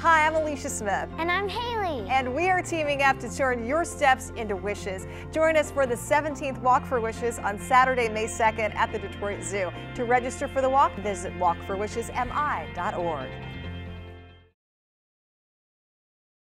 Hi, I'm Alicia Smith. And I'm Haley. And we are teaming up to turn your steps into wishes. Join us for the 17th Walk for Wishes on Saturday, May 2nd at the Detroit Zoo. To register for the walk, visit walkforwishesmi.org.